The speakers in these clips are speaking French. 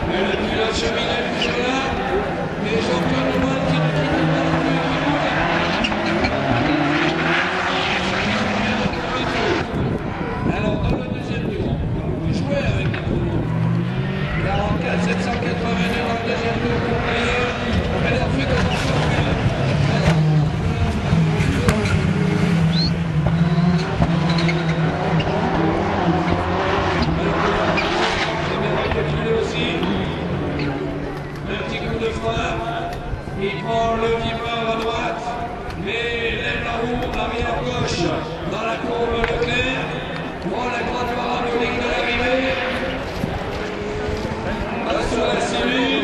Le pilote Cheminel toujours là. Et Jean-Claude Lemoine qui ne quitte pas le plus. Alors, dans le deuxième tour, on peut jouer avec les chronos. 44 782 dans le deuxième tour pour Pierre. Alors, fais comme ça. Il prend le vibreur à droite, mais lève la roue arrière gauche dans la courbe Leclerc, prend la grande parade ligne de l'arrivée, passe sur la cellule.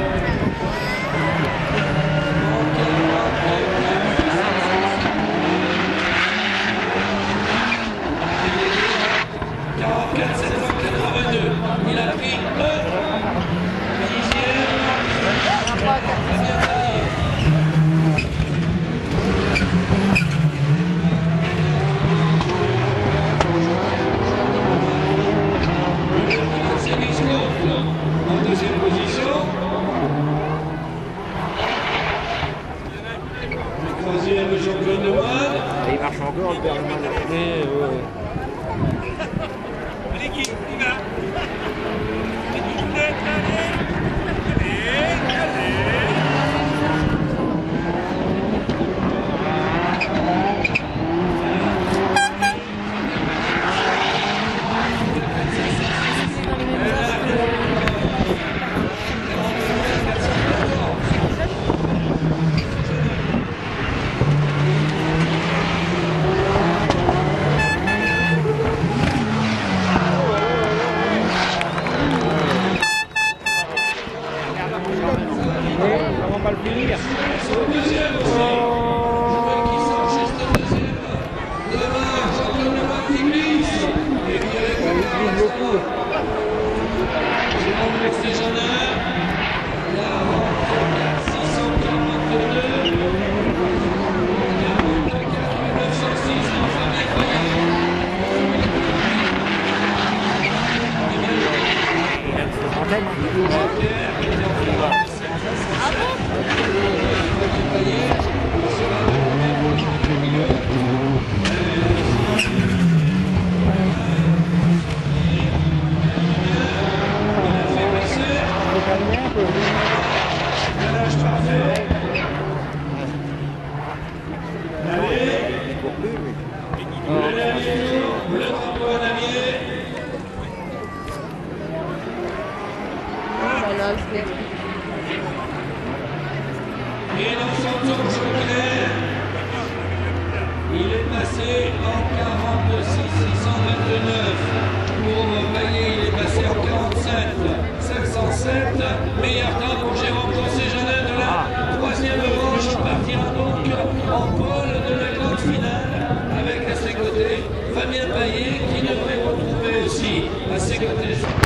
Il a pris en deuxième position. Le troisième, Jean-Claude Lemoine. Il marche encore, le père Lemoine. L'équipe, il va. On va le finir. Au deuxième aussi. Joël qui sort juste au deuxième. Devant, Jean-Claude Lemoine qui glisse. Et puis avec le beaucoup. Jérôme Bextéjanin. 44 642. 44 906. Enfin, et dans son tour Leclerc, il est passé en 46 629. Pour Payet, il est passé en 47 507. Meilleur temps pour Jérôme Bextéjanin de la troisième manche. Il partira donc en pôle de la grande finale avec à ses côtés Fabien Payet qui devrait retrouver aussi à ses côtés.